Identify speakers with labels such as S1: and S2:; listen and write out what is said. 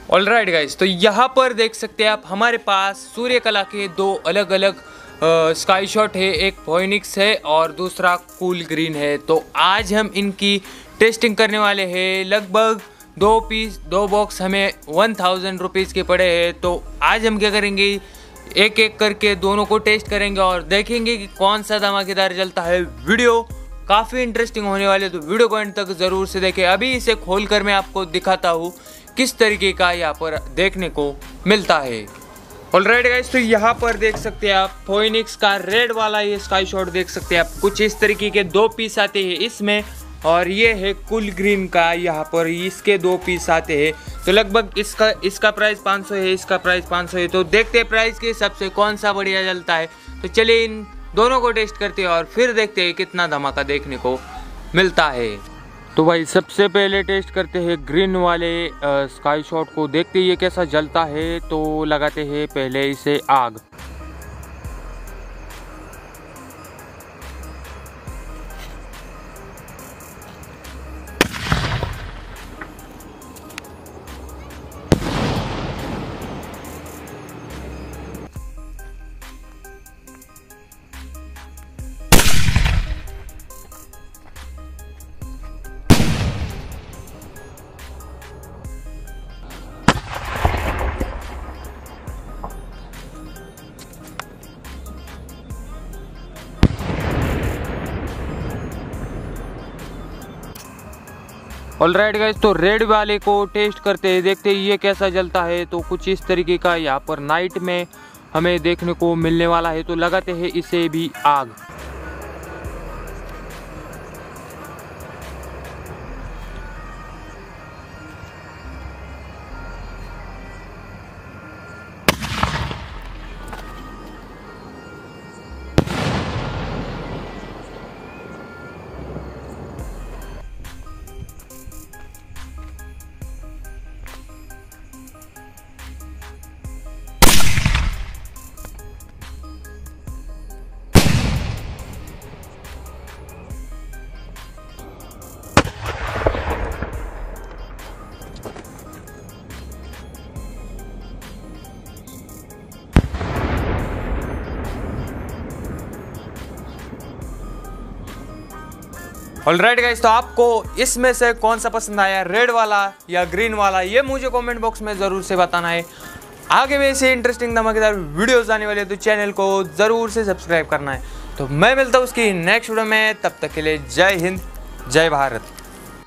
S1: Alright guys, तो यहाँ पर देख सकते हैं आप हमारे पास सूर्यकला के दो अलग अलग स्काई शॉट है। एक फोनिक्स है और दूसरा कूल ग्रीन है। तो आज हम इनकी टेस्टिंग करने वाले हैं। लगभग 2 बॉक्स हमें 1000 रुपीज़ के पड़े हैं। तो आज हम क्या करेंगे, एक एक करके दोनों को टेस्ट करेंगे और देखेंगे कि कौन सा धमाकेदार चलता है। वीडियो काफ़ी इंटरेस्टिंग होने वाले, तो वीडियो को एंड तक ज़रूर से देखें। अभी इसे खोलकर मैं आपको दिखाता हूँ किस तरीके का यहाँ पर देखने को मिलता है। ऑलराइट गाइस, तो यहाँ पर देख सकते हैं आप फोनिक्स का रेड वाला ये स्काई शॉट देख सकते हैं आप। कुछ इस तरीके के 2 पीस आते हैं इसमें, और ये है कूल ग्रीन का, यहाँ पर इसके 2 पीस आते हैं। तो लगभग इसका प्राइस 500 है, इसका प्राइस 500 है। तो देखते हैं प्राइस के हिसाब से कौन सा बढ़िया चलता है। तो चलिए इन दोनों को टेस्ट करते हैं और फिर देखते हैं कितना धमाका देखने को मिलता है। तो भाई सबसे पहले टेस्ट करते हैं ग्रीन वाले स्काई शॉट को, देखते हैं ये कैसा जलता है। तो लगाते हैं पहले इसे आग। ऑलराइट गाइस, तो रेड वाले को टेस्ट करते हैं, देखते हैं ये कैसा जलता है। तो कुछ इस तरीके का यहाँ पर नाइट में हमें देखने को मिलने वाला है। तो लगाते हैं इसे भी आग। ऑलराइट गाइस, तो आपको इसमें से कौन सा पसंद आया, रेड वाला या ग्रीन वाला, ये मुझे कमेंट बॉक्स में ज़रूर से बताना है। आगे में ऐसे इंटरेस्टिंग धमाकेदार वीडियोस आने वाले, तो चैनल को ज़रूर से सब्सक्राइब करना है। तो मैं मिलता हूँ उसकी नेक्स्ट वीडियो में, तब तक के लिए जय हिंद, जय भारत।